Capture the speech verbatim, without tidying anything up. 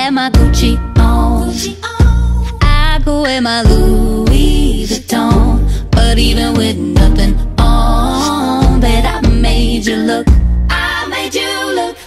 have my Gucci on, I could wear my Louis Vuitton. But even with nothing on, bet I made you look